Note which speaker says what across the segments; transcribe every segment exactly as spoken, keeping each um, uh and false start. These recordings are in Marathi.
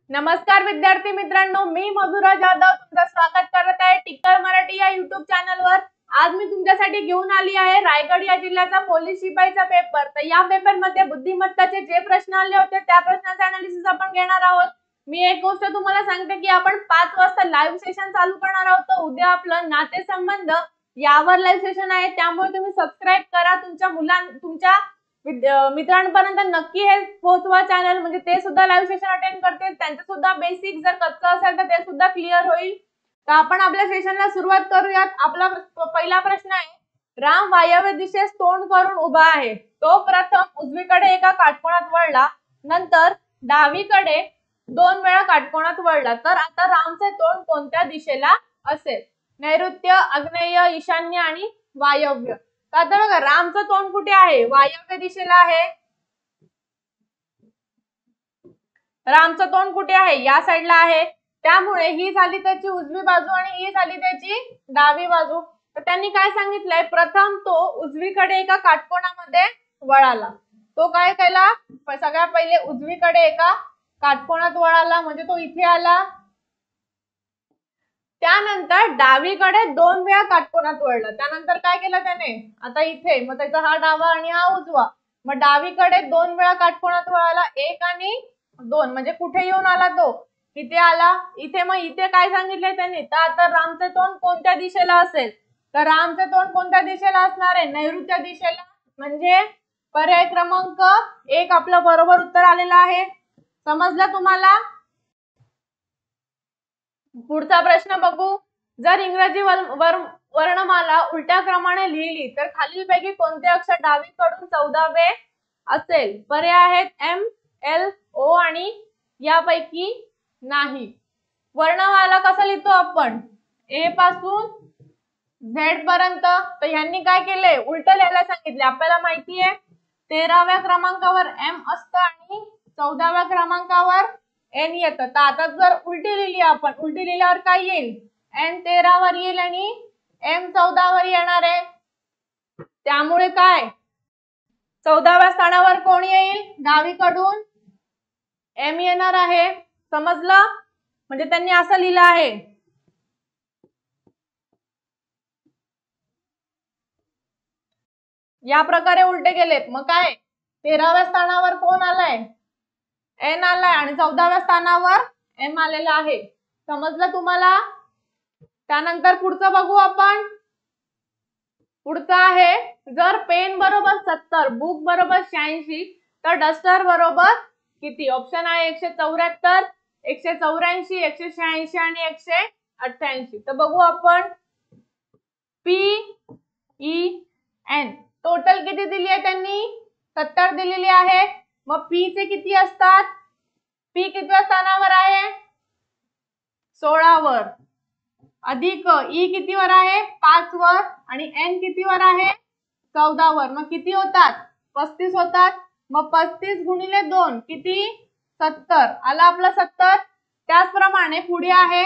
Speaker 1: नमस्कार विद्यार्थी मित्रांनो, मी मधुरा जाधव तुमचं स्वागत करत आहे टिकर मराठी या युट्यूब चॅनलवर। आज मी तुमच्यासाठी घेऊन आली आहे रायगड या जिल्ह्याचा पोलीस शिपाईचा पेपर। तर या पेपर मध्ये बुद्धिमत्ताचे जे प्रश्न आले होते त्या प्रश्नांचे अनालिसिस आपण घेणार आहोत। मी एक गोष्ट तुम्हाला सांगते की आपण पाच वाजता लाईव्ह सेशन चालू करणार आहोत। उद्या आपलं नातेसंबंध यावर लाईव्ह सेशन आहे, त्यामुळे तुम्ही सबस्क्राइब करा। तुमच्या मुलां तुमच्या मित्रांपर्यंत नक्की हे पोहोचवा चॅनल, म्हणजे ते सुद्धा लाईव्ह सेशन अटेंड करतील, त्यांचं सुद्धा बेसिक जर कच्चं असेल तर ते सुद्धा क्लिअर होईल। तर आपण आपल्या सेशनला सुरुवात करूयात। आपला पहिला प्रश्न आहे, राम वायव्य दिशेस तोंड करून उभा आहे। तो प्रथम उजवीकडे एका काटकोनात वळला, नंतर डावीकडे दोन वेळा काटकोनात वळला, तर आता रामचे तोंड कोणत्या दिशेला असेल? नैऋत्य, आग्नेय, ईशान्य आणि वायव्य। आता बघा, रामचं तोंड कुठे आहे? वायव्य दिशेला आहे। रामचं तोंड कुठे आहे? या साईडला आहे, त्यामुळे ही झाली त्याची उजवी बाजू आणि ही झाली त्याची डावी बाजू। तर त्यांनी काय सांगितलंय, प्रथम तो उजवीकडे एका काटकोनामध्ये वळाला। तो काय केला? सगळ्यात पहिले उजवीकडे एका काटकोनात वळाला, म्हणजे तो इथे आला। त्यानंतर डावीकडे दोन वेळा काटकोनात वळला। त्यानंतर काय केलं त्याने? आता इथे, मग त्याचा हा डावा आणि हा उजवा, मग डावीकडे दोन वेळा काटकोनात वळाला, एक आणि दोन, म्हणजे कुठे येऊन आला तो? इथे आला। इथे मग इथे काय सांगितलंय त्यांनी? तर आता रामचे तोंड कोणत्या दिशेला असेल? तर रामचे तोंड कोणत्या दिशेला असणार आहे? नैऋत्य दिशेला, म्हणजे पर्याय क्रमांक एक आपलं बरोबर उत्तर आलेलं आहे। समजलं तुम्हाला? पुढचा प्रश्न बघू। जर इंग्रजी वर्णमाला उलट्या क्रमाने लिहिली तर खालीलपैकी कोणते अक्षर डावीकडून चौदावे असेल? पर्याय आहेत एम, एल, ओ आणि यापैकी नाही। वर्णमाला कसं लिहितो आपण? ए पासून झेड पर्यंत। तर ह्यांनी काय केलंय? उलट लिहायला सांगितले। आपल्याला माहिती आहे तेराव्या क्रमांकावर एम असतं आणि चौदाव्या क्रमांकावर एन येतं। तर आता जर उलटी लिहिली आपण, उलटी लिहिल्यावर काय येईल? एन तेरावर येईल आणि एम चौदावर येणार आहे, त्यामुळे काय चौदाव्या स्थानावर कोण येईल? डावीकडून एम येणार आहे। समजलं? म्हणजे त्यांनी असं लिहिलं आहे। या प्रकारे उलटे गेलेत। मग काय तेराव्या स्थानावर कोण आलाय? एन आलाय आणि चौदाव्या स्थानावर एम आलेला आहे। समजलं तुम्हाला? त्यानंतर पुढचं बघू आपण। पुढचं आहे, जर पेन बरोबर सत्तर, बुक बरोबर शहाऐंशी, तर डस्टर बरोबर किती? ऑप्शन आहे एकशे चौऱ्याहत्तर, एकशे चौऱ्याऐंशी, एकशे शहाऐंशी आणि एकशे अठ्ठ्याऐंशी। तर बघू आपण, पी ई एन टोटल किती दिली आहे त्यांनी? सत्तर दिलेली आहे। मग पी चे किती असतात? पी कितव्या स्थानावर आहे? सोळावर, अधिक ई कितीवर आहे? पाच वर, आणि एन कितीवर आहे? चौदा वर। मग किती होतात? पस्तीस होतात। मग पस्तीस गुणिले दोन किती? सत्तर। आला आपला सत्तर। त्याचप्रमाणे पुढे आहे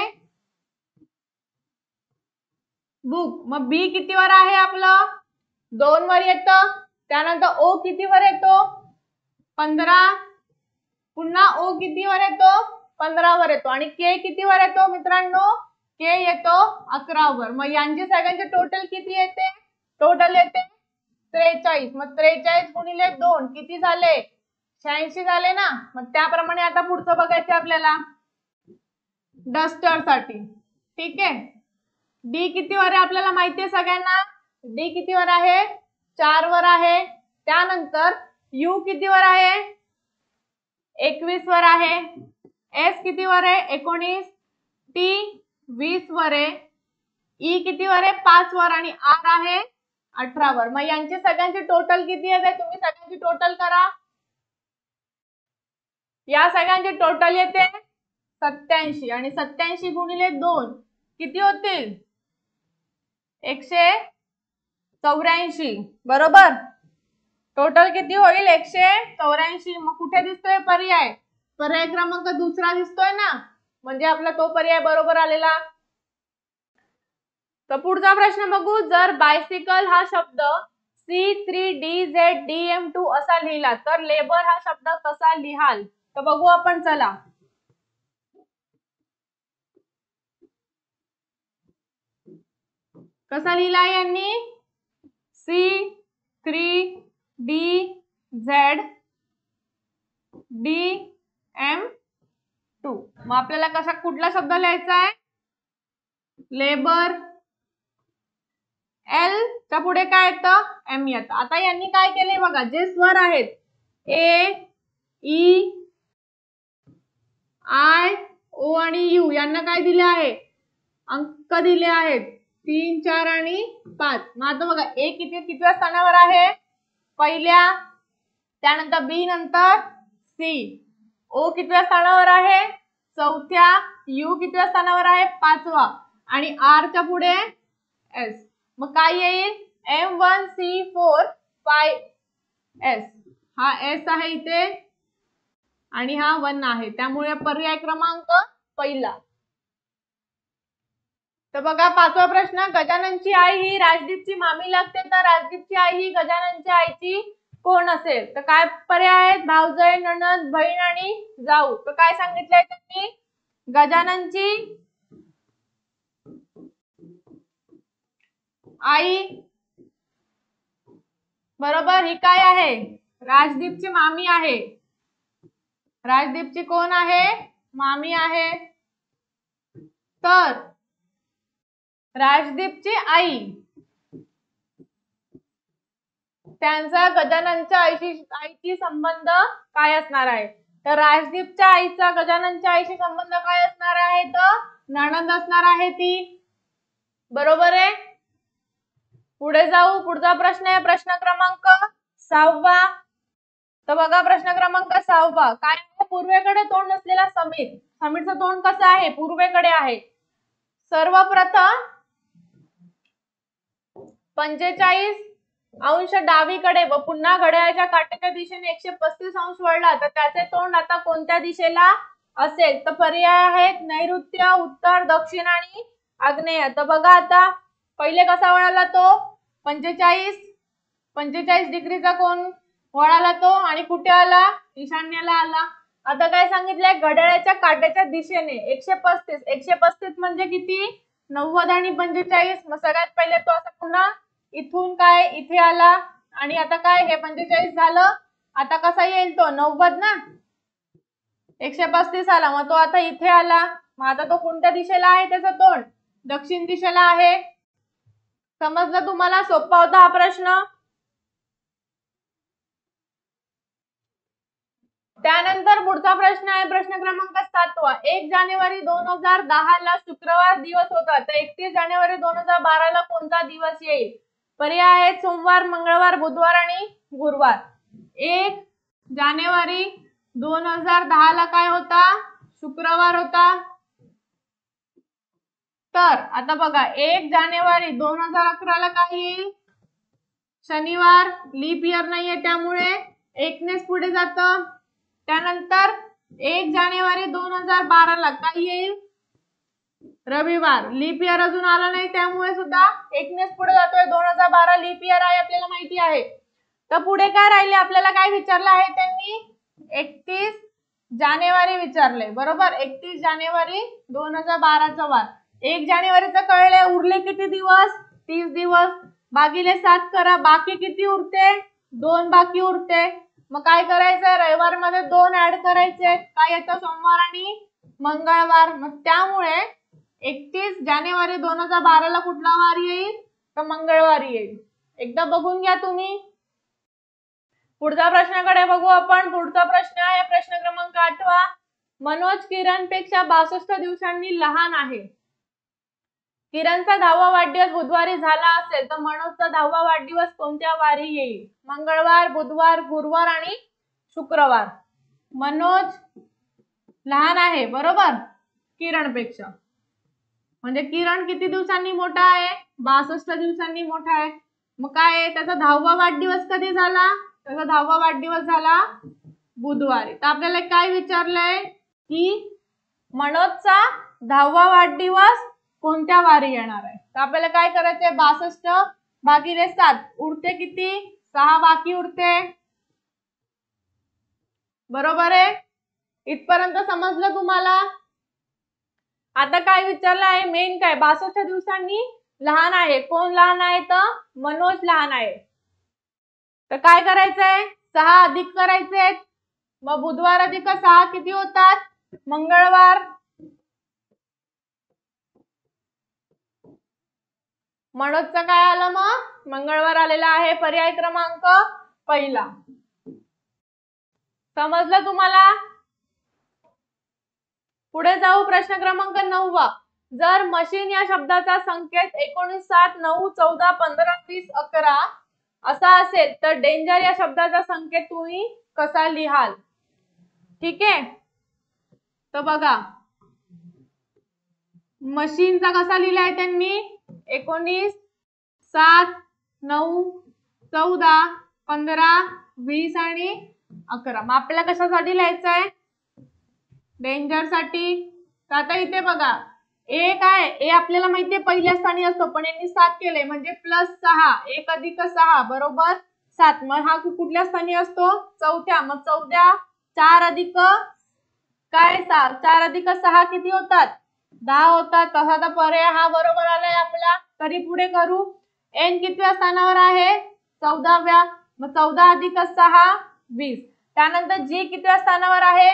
Speaker 1: बुक। मग बी कितीवर आहे आपलं? दोन वर येतं। त्यानंतर ओ कितीवर येतो? पंधरा। पुन्हा ओ कितीवर येतो? पंधरा वर येतो। आणि के कितीवर येतो मित्रांनो? के येतो अकरा वर। मग यांचे सगळ्यांचे टोटल किती येते? टोटल येते त्रेचाळीस। मग त्रेचाळीस गुणिले दोन किती झाले? शहाऐंशी झाले ना। मग त्याप्रमाणे आता पुढचं बघायचं आपल्याला डस्टर साठी। ठीक आहे, डी कितीवर आहे आपल्याला माहिती आहे सगळ्यांना। डी कितीवर आहे? चार वर आहे। त्यानंतर यू कितीवर आहे? एकवीस वर आहे। एस कितीवर आहे? एकोणीस। टी वीस वर आहे। ई कितीवर आहे? पाच वर, आणि आर आहे अठरा वर। मग यांचे सगळ्यांचे टोटल किती येते? तुम्ही सगळ्यांची टोटल करा। या सगळ्यांचे टोटल येते सत्याऐंशी, आणि सत्याऐंशी गुणिले दोन किती होतील? एकशे चौऱ्याऐंशी, बरोबर। टोटल किती होईल? एकशे चौऱ्याऐंशी। मग कुठे दिसतोय पर्याय? पर्याय क्रमांक दुसरा दिसतोय ना, म्हणजे आपला तो पर्याय बरोबर आलेला। तर पुढचा प्रश्न बघू। जर बायसिकल हा शब्द C three D Z D M two असा लिहिला तर लेबर हा शब्द कसा लिहाल? तर बघू आपण, चला। कसा लिहिला यांनी? C three D Z D M two. मग आपल्याला कसा कुठला शब्द लिहायचा आहे? लेबर. एल च्या पुढे काय येतं? एम येतं. आता यांनी काय केले बघा, जे स्वर आहेत ए ई आय ओ आणि यू यांना काय दिले आहे? अंक दिले आहेत तीन चार आणि पाच. मग आता बघा ए किती कितव्या स्थानावर आहे? पहिल्या. त्यानंतर बी नंतर सी. ओ कितव्या स्थानावर आहे? चौथ्या. यू कितव्या स्थानावर आहे? पाचवा. आणि आर च्या पुढे एस. मग काय येईल? M one C four five S. हा एस आहे इथे आणि हा वन आहे, त्यामुळे पर्याय क्रमांक पहिला. तर बघा पाचवा प्रश्न, गजाननची आई ही राजदीपची मामी लागते, तर राजदीपची आई ही गजाननच्या आईची कोण असेल? तर काय पर्याय आहेत? भाऊजाई, नणंद, बहीण आणि जाऊ. तर काय सांगितलंय त्यांनी? गजाननची आई बरोबर ही काय आहे? राजदीपची मामी आहे. राजदीपची कोण आहे? मामी आहे. तर राजदीपची आई त्यांचा गजाननच्या आईशी आईशी संबंध काय असणार आहे? तर राजदीपच्या आईचा गजाननच्या आईशी संबंध काय असणार आहे? तर नणंद असणार आहे ती. बरोबर आहे. पुढे जाऊ. पुढचा प्रश्न आहे प्रश्न क्रमांक सहावा. तर बघा प्रश्न क्रमांक सहावा काय आहे? पूर्वेकडे तोंड असलेला समीर. समीरचं तोंड कसं आहे? पूर्वेकडे आहे. सर्वप्रथम पंचेचाळीस अंश डावीकडे व पुन्हा घड्याळाच्या काट्याच्या दिशेने एकशे पस्तीस अंश वळला तर त्याचे तोंड आता कोणत्या दिशेला असेल? तर पर्याय आहेत नैऋत्य, उत्तर, दक्षिण आणि आग्नेय. तर बघा आता पहिले कसा वळाला तो? पंचेचाळीस पंचेचाळीस डिग्रीचा कोण वळाला तो आणि कुठे आला? ईशान्येला आला. आता काय सांगितलंय? घड्याळाच्या काट्याच्या दिशेने एकशे पस्तीस. एकशे पस्तीस म्हणजे किती? नव्वद आणि पंचेचाळीस. मग सगळ्यात पहिले तो असा पुन्हा इथून काय इथे आला आणि आता काय हे पंचेचाळीस झालं. आता कसा येईल तो? नव्वद ना. एकशे पस्तीस आला मग तो आता इथे आला. मग आता तो कोणत्या दिशेला आहे? त्याचं तोंड दक्षिण दिशेला आहे. समजलं तुम्हाला? सोपा होता हा प्रश्न. त्यानंतर पुढचा प्रश्न आहे प्रश्न क्रमांक सातवा. एक जानेवारी दोन हजार दहा ला शुक्रवार दिवस होता तर एकतीस जानेवारी दोन हजार बारा ला कोणता दिवस येईल? पर्याय आहेत सोमवार, मंगळवार, बुधवार आणि गुरुवार. एक जानेवारी दोन हजार दहा ला काय होता? शुक्रवार होता. तर आता बघा एक जानेवारी दोन हजार अकरा ला काय येईल? शनिवार. लीप इयर नाहीये त्यामुळे एकनेच पुढे जातं. त्यानंतर एक जानेवारी दोन हजार बारा ला काय येईल? रविवार. लीप इयर अजून आला नाही त्यामुळे सुद्धा एकनेच पुढे जातोय. दोन हजार बारा लीप इयर आहे आपल्याला माहिती आहे. तर पुढे काय राहिले? आपल्याला काय विचारलं आहे त्यांनी? एकतीस जानेवारी विचारले. बरोबर. एकतीस जानेवारी दोन हजार बाराचा वार. एक जानेवारीचं कळले. उरले किती दिवस? तीस दिवस. भागिले सात करा. बाकी किती उरते? दोन बाकी उरते. मग काय करायचं? रविवार मध्ये दोन ऍड करायचे. काय येतं? सोमवार आणि मंगळवार. मग त्यामुळे एकतीस जानेवारी दोन हजार बारा ला कुठला वार येईल? तर मंगळवारी येईल. एकदा बघून घ्या तुम्ही. पुढच्या प्रश्नाकडे बघू आपण. पुढचा प्रश्न आहे प्रश्न क्रमांक आठवा. मनोज किरण पेक्षा बासष्ट दिवसांनी लहान आहे. किरणचा दहावा वाढदिवस बुधवारी झाला असेल तर मनोजचा दहावा वाढदिवस कोणत्या वारी येईल? मंगळवार, बुधवार, गुरुवार आणि शुक्रवार. मनोज लहान आहे बरोबर किरण पेक्षा. म्हणजे किरण किती दिवसांनी मोठा आहे? बासष्ट दिवसांनी मोठा आहे. मग काय आहे? त्याचा दहावा वाढदिवस कधी झाला? त्याचा दहावा वाढदिवस झाला बुधवारी. तर आपल्याला काय विचारलंय की मनोजचा दहावा वाढदिवस कोणत्या वारी येणार आहे? तर आपल्याला काय करायचंय? बासष्ट भागिले सात उरते किती? सहा बाकी उरते. बरोबर आहे. इथपर्यंत समजलं तुम्हाला? आता काय विचारलं आहे? मेन काय? बासष्ट दिवसांनी लहान आहे. कोण लहान आहे तर मनोज लहान आहे. तर काय करायचंय, सहा अधिक करायचे. मग बुधवार अधिक सहा किती होतात, मंगळवार. मनोजचं काय आलं, मग मंगळवार आलेला आहे, पर्याय क्रमांक पहिला. समजलं तुम्हाला? पुढे जाऊ. प्रश्न क्रमांक नववा. जर मशीन या शब्दाचा संकेत एकोणीस, सात, नऊ, चौदा, पंधरा, वीस, अकरा असा असेल तर डेंजर या शब्दाचा संकेत तुम्ही कसा लिहाल? ठीक आहे, तर बघा मशीनचा कसा लिहिलाय त्यांनी, एकोणीस, सात, नऊ, चौदा, पंधरा, वीस आणि अकरा. मग आपल्याला कशासाठी लिहायचं आहे, डेंजर साठी. तर आता इथे बघा ए काय, ए आपल्याला माहितीये पहिल्या स्थानी असतो, पण यांनी सात केले म्हणजे प्लस सहा, एक अधिक सहा बरोबर सात. मग हा कुठल्या स्थानी असतो, चौथ्या. मग चौथ्या चार अधिक काय सात, चार अधिक सहा किती होतात, दहा होतात. तसा तर पर्याय हा बरोबर आलाय आपला. तरी पुढे करू. एन कितव्या स्थानावर आहे, चौदाव्या. मग चौदा अधिक सहा वीस. त्यानंतर जी कितव्या स्थानावर आहे,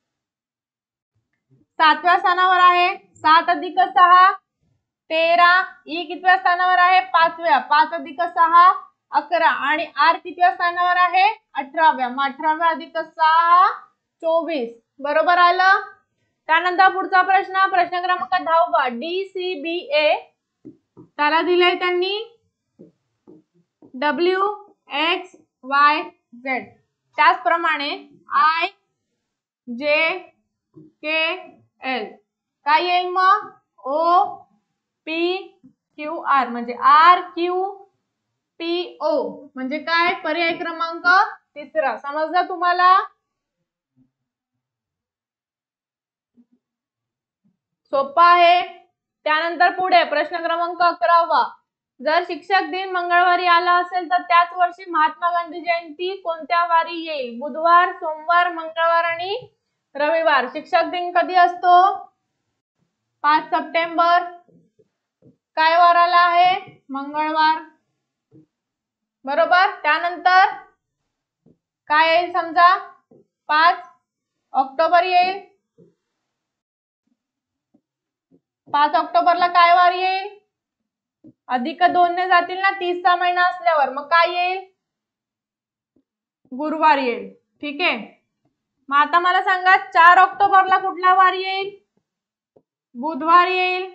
Speaker 1: सातव्या स्थानावर आहे. सात अधिक सहा तेरा. ई कितव्या स्थानावर आहे, पाचव्या. पाच अधिक सहा अकरा. आणि आर कितव्या स्थानावर आहे, अठराव्या. मग अठराव्या अधिक सहा चोवीस. बरोबर आलं. त्यानंतर पुढचा प्रश्न, प्रश्न क्रमांक दहावा. डी सी बी ए त्याला दिलंय त्यांनी डब्ल्यू एक्स वाय झेड. त्याचप्रमाणे आय जे के एल काय येईल मग, ओ पी क्यू आर म्हणजे आर क्यू पी ओ म्हणजे काय, पर्याय क्रमांक तिसरा. समजलं तुम्हाला? सोपा आहे. त्यानंतर पुढे प्रश्न क्रमांक अकरावा. जर शिक्षक दिन मंगळवारी आला असेल तर त्याच वर्षी महात्मा गांधी जयंती कोणत्या वारी येईल, बुधवार, सोमवार, मंगळवार आणि रविवार. शिक्षक दिन कधी असतो, पाच सप्टेंबर. काय वार आला आहे, मंगळवार. बरोबर. त्यानंतर काय येईल, समजा पाच ऑक्टोबर येईल. पाच ऑक्टोबरला काय वार येईल, अधिक दोन ने जातील ना, तीसचा महिना असल्यावर. मग काय येईल, गुरुवार येईल. ठीक आहे. मग आता मला सांगा चार ऑक्टोबरला कुठला वार येईल, बुधवार येईल.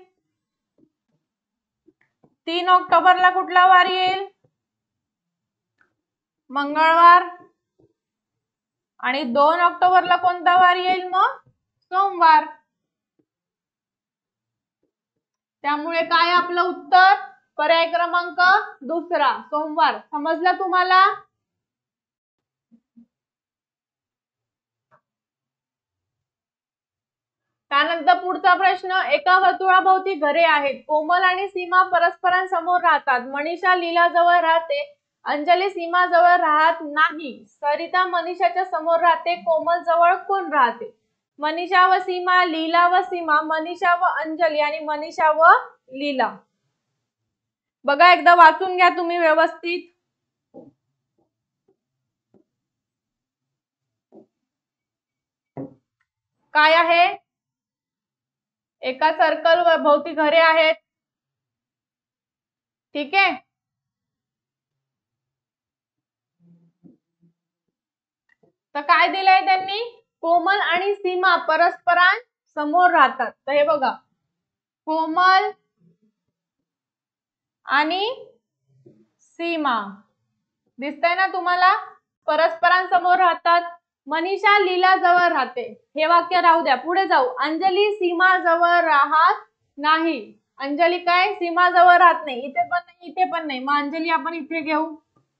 Speaker 1: तीन ऑक्टोबरला कुठला वार येईल, मंगळवार. आणि दोन ऑक्टोबरला कोणता वार येईल, मग सोमवार. त्यामुळे काय आपलं उत्तर, पर्याय क्रमांक दुसरा सोमवार. समजलं तुम्हाला? त्यानंतर पुढचा प्रश्न. एका वर्तुळाभोवती घरे आहेत. कोमल आणि सीमा परस्परांसमोर राहतात. मनीषा लीला जवळ राहते. अंजली सीमा जवळ राहत नाही. सरिता मनीषाच्या समोर राहते. कोमल जवळ कोण राहते? मनीषा व सीमा, लीला व सीमा, मनीषा व अंजली आणि मनीषा व लीला. बघा एकदा वाचून घ्या तुम्ही व्यवस्थित. काय आहे, एका सर्कल भोवती घरे आहेत. ठीक आहे. तर काय दिलंय त्यांनी, कोमल आणि सीमा परस्परां समोर राहतात. तर हे बघा कोमल आणि सीमा दिसतंय ना तुम्हाला, परस्परांसमोर राहतात. मनीषा लीला जवळ राहते. हे वाक्य राहू द्या. पुढे जाऊ. अंजली सीमा जवळ राहत नाही. अंजली काय सीमा जवळ राहत नाही. इथे पण नाही, इथे पण नाही. मग अंजली आपण इथे घेऊ.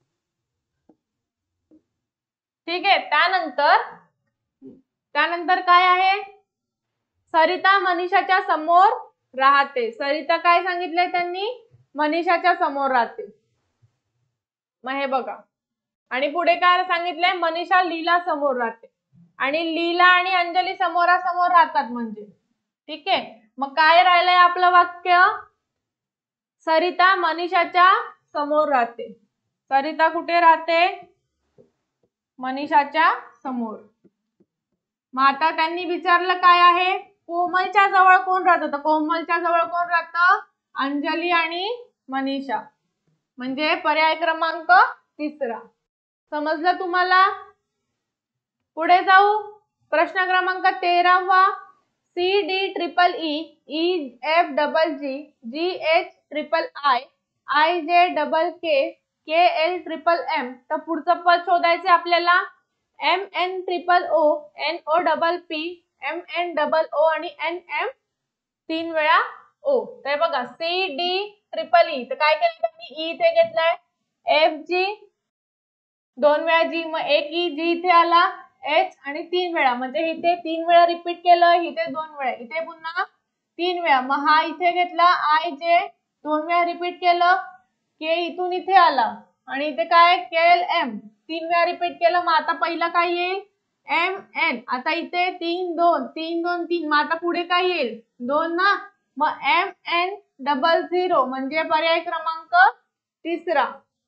Speaker 1: ठीक आहे. त्यानंतर त्यानंतर काय आहे, सरिता मनीषाच्या समोर राहते. सरिता काय सांगितलंय त्यांनी, मनीषाच्या समोर राहते. मग हे बघा. आणि पुढे काय सांगितलंय, मनीषा लीला समोर राहते. आणि लीला आणि अंजली समोरासमोर राहतात म्हणजे. ठीक आहे. मग काय राहिलंय आपलं वाक्य, सरिता मनीषाच्या समोर राहते. सरिता कुठे राहते? मनीषाच्या समोर. मग आता त्यांनी विचारलं काय आहे? कोमलच्या जवळ कोण राहतं? तर कोमलच्या जवळ कोण राहतं? अंजली आणि मनीषा. म्हणजे पर्याय क्रमांक तिसरा. समजलं तुम्हाला? पुढे जाऊ. प्रश्न क्रमांक तेरावा. C D triple E, E F double G, G H triple I, I J double K, K L triple M. तर पुढचं पद शोधायचे आपल्याला. M N triple O, N O double P, M N double O आणि एन एम तीन वेळा ओ. तर बघा सी डी ट्रिपल ई. तर काय केलं त्यांनी? ई इथे घेतलाय, एफ जी दोन वेळा जी, मग एक ई जी इथे आला, एच आणि तीन वेळा, म्हणजे इथे तीन वेळा रिपीट केलं, इथे दोन वेळा, इथे पुन्हा तीन वेळा. मग हा इथे घेतला आय जे, दोन वेळा रिपीट केलं, के इथून इथे आला आणि इथे काय के एल एम तीन वेळा रिपीट केलं. मग आता पहिला काय येईल? M N. आता इथे तीन दोन, तीन दोन तीन, मग आता पुढे काय येईल? दोन ना. मग एम एन डबल झिरो म्हणजे पर्याय क्रमांक तिसरा.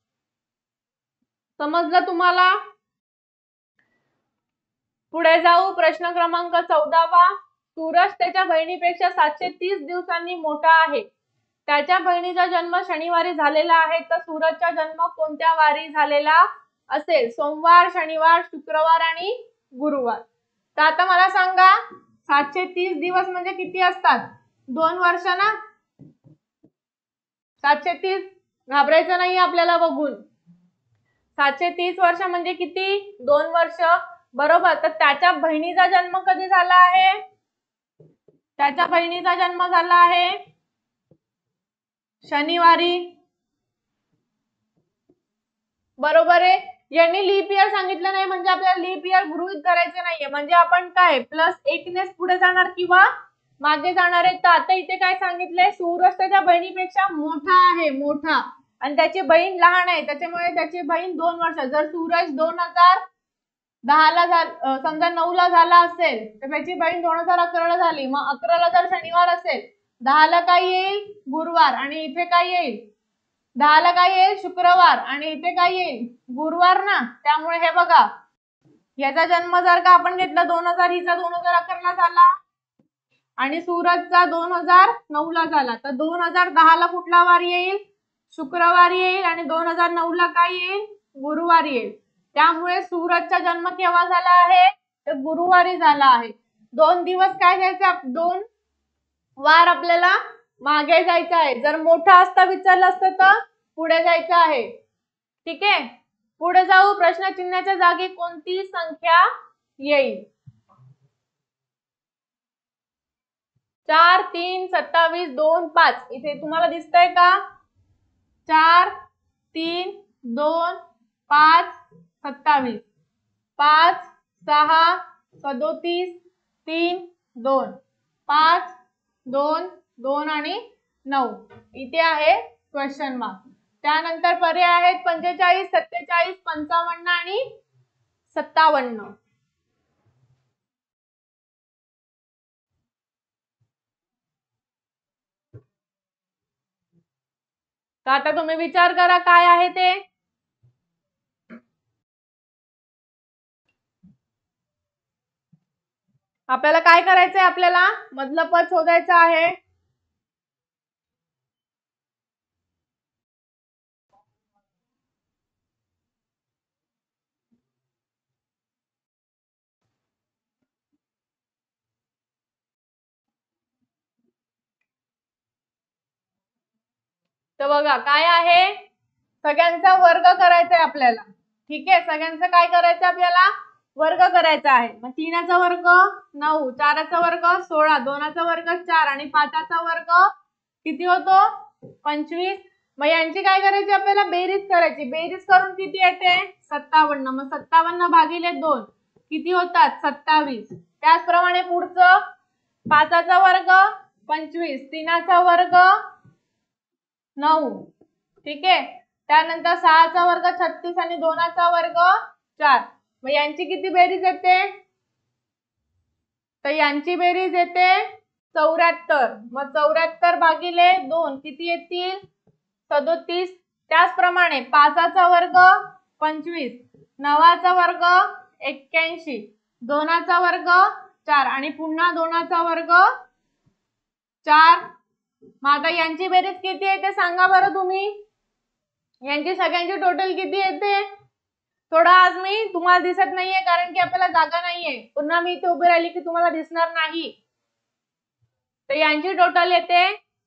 Speaker 1: समजलं तुम्हाला? पुढे जाऊ. प्रश्न क्रमांक चौदावा. सूरज त्याच्या बहिणीपेक्षा सातशे तीस दिवसांनी मोठा आहे. त्याच्या बहिणीचा जन्म शनिवारी झालेला आहे, तर सूरजचा जन्म कोणत्या वारी झालेला असेल? सोमवार, शनिवार, शुक्रवार आणि गुरुवार. तर आता मला सांगा, सातशे तीस दिवस म्हणजे किती असतात? दोन वर्ष ना. सातशे तीस घाबरायचं नाही आपल्याला बघून. सातशे तीस वर्ष म्हणजे किती? दोन वर्ष. बरोबर. तर त्याच्या बहिणीचा जन्म कधी झाला आहे? त्याच्या बहिणीचा जन्म झाला आहे शनिवारी. बरोबर आहे. यांनी लीप इयर सांगितलं नाही म्हणजे आपल्याला लीप इयर गृहीत धरायचं नाहीये. म्हणजे आपण काय प्लस एकनेच पुढे जाणार किंवा मागे जाणार आहे. तर आता इथे काय सांगितलंय? सूरज त्याच्या बहिणीपेक्षा मोठा आहे, मोठा, आणि त्याची बहीण लहान आहे, त्याच्यामुळे त्याची बहीण दोन वर्ष. जर सूरज दोन हजार दहा ला झाला, समजा नऊ ला झाला असेल, तर त्याची बहीण दोन हजार अकरा ला झाली. मग अकराला जर शनिवार असेल, दहा ला काय येईल? गुरुवार, आणि इथे काय येईल? दहा ला काय येईल? शुक्रवार, आणि इथे काय येईल? गुरुवार ना. त्यामुळे हे बघा, याचा जन्म जर का आपण घेतला दोन हजार, हिचा दोन हजार अकरा ला झाला आणि सूरजचा दोन हजार नऊ ला झाला, तर दोन हजार दहा ला कुठला वार येईल? शुक्रवार येईल, आणि दोन हजार नऊ ला काय येईल? गुरुवार येईल. त्यामुळे सूरजचा जन्म केव्हा झाला आहे? तर गुरुवारी झाला आहे. दोन दिवस काय घ्यायचं? दोन वार आपल्याला मागे जायचं आहे. जर मोठा असता विचारलं असतं तर पुढे जायचं आहे. ठीक आहे. पुढे जाऊ. प्रश्न चिन्हाच्या जागी कोणती संख्या येईल? चार, तीन, सत्तावीस, दोन, पाच. इथे तुम्हाला दिसतंय का? चार, तीन, दोन, पाच, सत्तावीस, पाच, सहा, सदोतीस, तीन, दोन, पाच, दोन, दोन आणि नऊ. इथे आहे क्वेश्चन मार्क. त्यानंतर पर्याय आहेत पंचेचाळीस, सत्तेचाळीस, पंचावन्न आणि सत्तावन्न. तर आता तुम्ही विचार करा काय आहे ते. आपल्याला काय करायचंय? आपल्याला मधलं पद शोधायचं आहे. तर बघा काय आहे, सगळ्यांचा वर्ग करायचा आहे आपल्याला. ठीक आहे. सगळ्यांचं काय करायचं आपल्याला? वर्ग करायचा आहे. मग तीनाचा वर्ग नऊ, चाराचा वर्ग सोळा, दोनाचा वर्ग चार आणि पाचाचा वर्ग किती होतो? पंचवीस. मग यांची काय करायची? आपल्याला बेरीज करायची. बेरीज करून किती येते? सत्तावन्न. मग सत्तावन्न भागिले दोन किती होतात? सत्तावीस. त्याचप्रमाणे पुढचं पाचाचा वर्ग पंचवीस, तीनाचा वर्ग नऊ. ठीक आहे. त्यानंतर सहाचा वर्ग छत्तीस आणि दोनाचा वर्ग चार. मग यांची किती बेरीज येते? तर यांची बेरीज येते चौऱ्याहत्तर. मग चौऱ्याहत्तर भागिले दोन किती येतील? सदोतीस. त्याचप्रमाणे पाचाचा वर्ग पंचवीस, नवाचा वर्ग एक्क्याऐंशी, दोनाचा वर्ग चार आणि पुन्हा दोनाचा वर्ग चार. मग आता यांची बेरीज किती येते सांगा बरं तुम्ही. यांची सगळ्यांची टोटल किती येते. थोडा आज मी तुम्हाला दिसत नाहीये कारण की आपल्याला जागा नाहीये. पुन्हा मी इथे उभी राहिली की तुम्हाला दिसणार नाही. तर यांची टोटल येते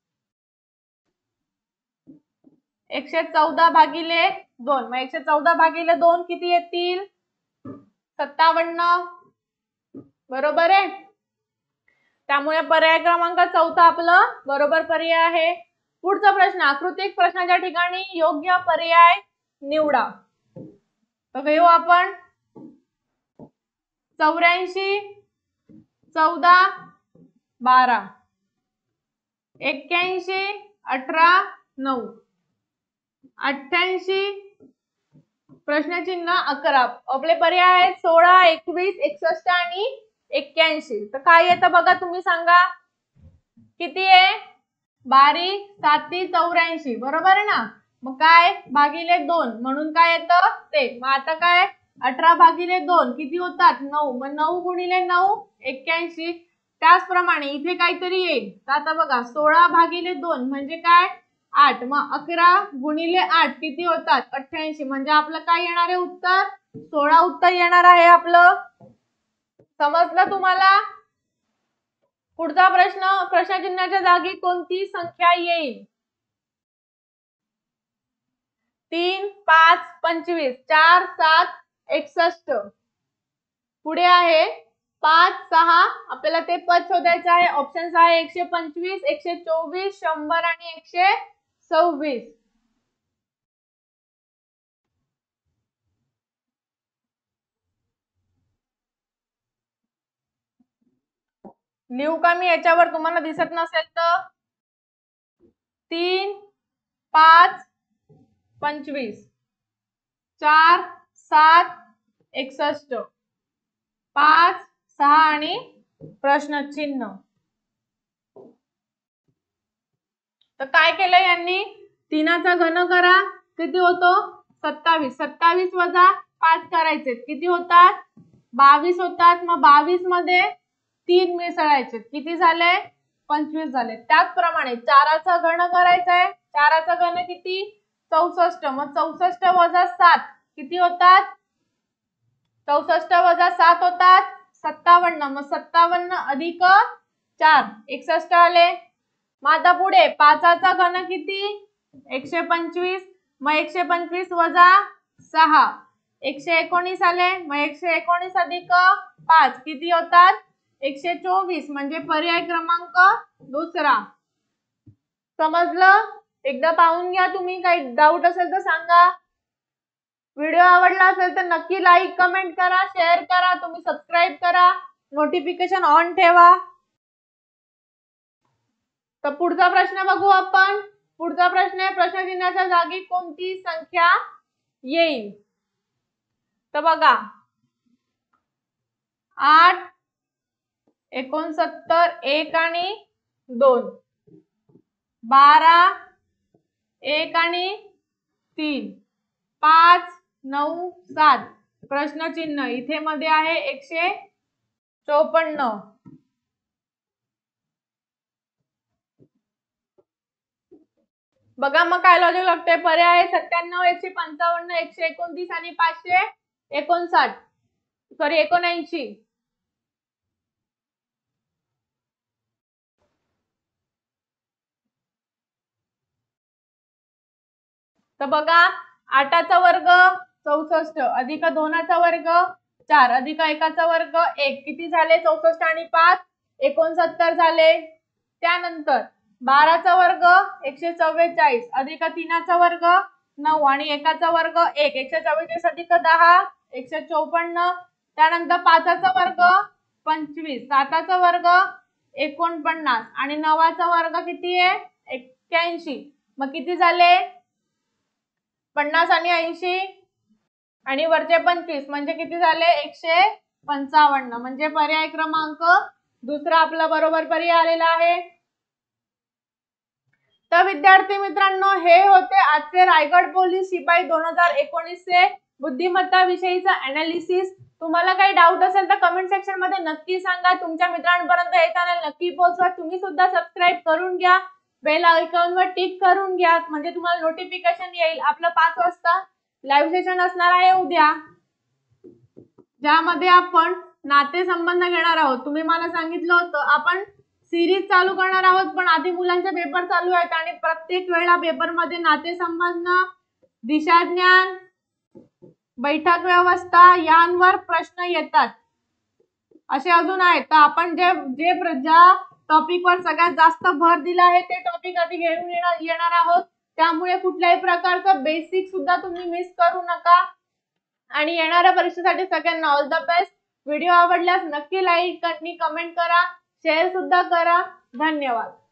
Speaker 1: एकशे चौदा भागिले दोन. मग एकशे चौदा भागिले दोन किती येतील. सत्तावन्न. बरोबर आहे. त्यामुळे पर्याय क्रमांक चौथा आपलं बरोबर पर्याय आहे. पुढचा प्रश्न, आकृतिक प्रश्नाच्या ठिकाणी योग्य पर्याय निवडा. तर घेऊ आपण चौऱ्याऐंशी, चौदा, बारा, एक्क्याऐंशी, अठरा, नऊ, अठ्ठ्याऐंशी, प्रश्नचिन्ह अकरा. आपले पर्याय आहेत सोळा, एकवीस, एकसष्ट आणि एक्क्याऐंशी. तर काय येतं बघा तुम्ही सांगा. किती आहे. बारी साती चौऱ्याऐंशी. बरोबर आहे ना. मग काय भागिले दोन म्हणून काय येतं ते. मग आता काय अठरा भागिले दोन किती होतात नऊ. मग नऊ गुणिले नऊ एक्क्याऐंशी. त्याचप्रमाणे इथे काहीतरी येईल. तर आता बघा सोळा भागिले दोन म्हणजे काय आठ. मग अकरा गुणिले आठ किती होतात अठ्ठ्याऐंशी. म्हणजे आपलं काय येणार आहे उत्तर सोळा उत्तर येणार आहे आपलं. समजलं तुम्हाला. पुढचा प्रश्न, प्रश्नचिन्हाच्या जागी कोणती संख्या येईल. तीन, पाच, पंचवीस, चार, सात, एकसष्ट. पुढे आहे पाच, सहा. आपल्याला ते पद शोधायचं आहे. ऑप्शन्स आहे एकशे पंचवीस, एकशे चोवीस, शंभर आणि एकशे सव्वीस. लिहू का मी याच्यावर तुम्हाला दिसत नसेल तर. तीन, पाच, पंचवीस, चार, सात, एकसष्ट, पाच, सहा आणि प्रश्नचिन्ह. तर काय केलं यांनी. तीनाचा घन करा किती होतो सत्तावीस. सत्तावीस वजा पाच करायचे किती होतात बावीस होतात. मग बावीस मध्ये तीन मिसळायचे किती झाले पंचवीस झाले. त्याचप्रमाणे चाराचा घन करायचा आहे. चाराचा घन किती चौसष्ट. मग चौसष्ट वजा सात किती होतात चौसष्ट वजा सात होतात सत्तावन्न. मग सत्तावन्न अधिक चार एकसष्ट आले. मग आता पुढे पाचाचा घन किती एकशे पंचवीस. मग एकशे पंचवीस वजा सहा एकशे एकोणीस आले. मग एकशे एकोणीस अधिक पाच किती होतात एकशे चोवीस. म्हणजे पर्याय क्रमांक दुसरा. समजलं. एकदा पाहून घ्या तुम्ही. काही डाऊट असेल तर सांगा. व्हिडिओ आवडला असेल तर नक्की लाईक कमेंट करा, शेअर करा, तुम्ही सबस्क्राईब करा, नोटिफिकेशन ऑन ठेवा. तर पुढचा प्रश्न बघू आपण. पुढचा प्रश्न आहे प्रश्नचिन्हाच्या जागी कोणती संख्या येईल. तर बघा आठ, एकोणसत्तर, एक आणि दोन, बारा, एक आणि तीन, पाच, नऊ, सात, प्रश्नचिन्ह. इथे मध्ये आहे एकशे चौपन्न. बघा मग काय लॉजिक लागते. पर्याय आहे सत्त्याण्णव, एकशे पंचावन्न, एकशे एकोणतीस आणि पाचशे एकोणसाठ सॉरी एकोणऐंशी. तर बघा आठाचा वर्ग चौसष्ट अधिक दोनाचा वर्ग चार अधिक एकाचा वर्ग एक किती झाले चौसष्ट आणि पाच एकोणसत्तर झाले. त्यानंतर बाराचा वर्ग एकशे चव्वेचाळीस अधिक तीनाचा वर्ग नऊ आणि एकाचा वर्ग एक एकशे चव्वेचाळीस अधिक दहा एकशे चौपन्न. त्यानंतर पाचाचा वर्ग पंचवीस, साताचा वर्ग एकोणपन्नास आणि नवाचा वर्ग किती आहे एक्क्याऐंशी. मग किती झाले पन्नास आणि ऐंशी आणि वरचे पंचवीस म्हणजे किती झाले एकशे पंचावन्न. म्हणजे पर्याय क्रमांक दुसरा आपला बरोबर पर्याय आलेला आहे. तर विद्यार्थी मित्रांनो, हे होते आजचे रायगड पोलीस शिपाई दोन हजार एकोणीस चे बुद्धिमत्ता विषयीचा अनालिसिस। तुम्हाला काही डाऊट असेल तर कमेंट सेक्शन मध्ये नक्की सांगा। तुमच्या मित्रांपर्यंत हे चॅनल नक्की पोहोचवा। तुम्ही सुद्धा सबस्क्राइब करून घ्या, बेल आयकॉन वर टिक करून घ्या, म्हणजे तुम्हाला नोटिफिकेशन येईल। आपलं पाच वाजता लाईव्ह सेशन असणार आहे उद्या, ज्यामध्ये आपण नातेसंबंध घेणार आहोत। तुम्ही मला सांगितलं होतं आपण सिरीज चालू करणार आहोत, पण आधी मुलांचे पेपर चालू आहेत आणि प्रत्येक वेळेला पेपर मध्ये नातेसंबंध, दिशाज्ञान, बैठक व्यवस्था यांवर प्रश्न येतात। असे अजून आहेत, तर आपण जे जे ज्या टॉपिक वर सगळ्यात जास्त भर दिला आहे ते टॉपिक आधी घेऊन येणार आहोत। त्यामुळे कुठल्याही प्रकारचं बेसिक सुद्धा तुम्ही मिस करू नका आणि येणाऱ्या परीक्षेसाठी सगळ्यांना ऑल द बेस्ट। व्हिडिओ आवडल्यास नक्की लाईक आणि कमेंट करा, शेअर सुद्धा करा। धन्यवाद।